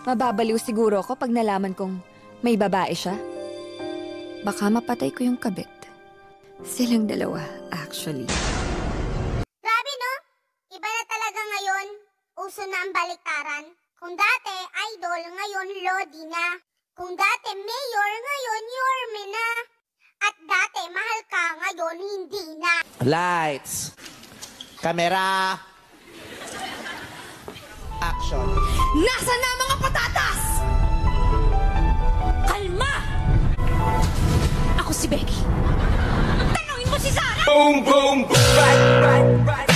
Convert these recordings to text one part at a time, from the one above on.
Mababaliw siguro ako pag nalaman kong may babae siya. Baka mapatay ko yung kabit. Silang dalawa, actually. Grabe no? Iba na talaga ngayon. Uso na ang baliktaran. Kung dati, idol, ngayon lodi na. Kung dati, mayor, ngayon yorme na. At dati, mahal ka, ngayon hindi na. Lights. Camera. Action. Nasaan na ang mga patatas? Kalma! Ako si Becky. Tanungin mo si Sarah! Boom, boom, boom. Right.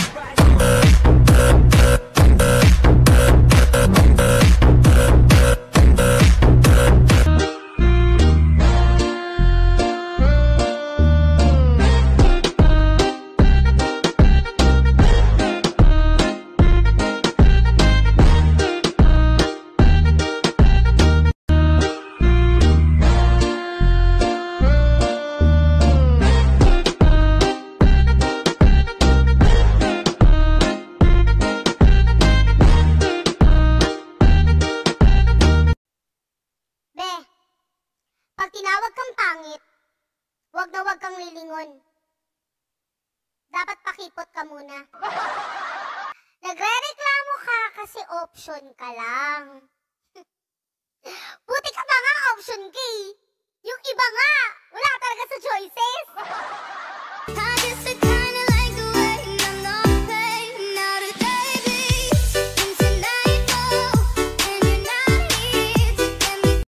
Pag tinawag kang pangit, wag na wag kang lilingon. Dapat pakipot ka muna. Nagre-reklamo ka kasi option ka lang. Buti ka ba nga option ka eh. Yung iba nga,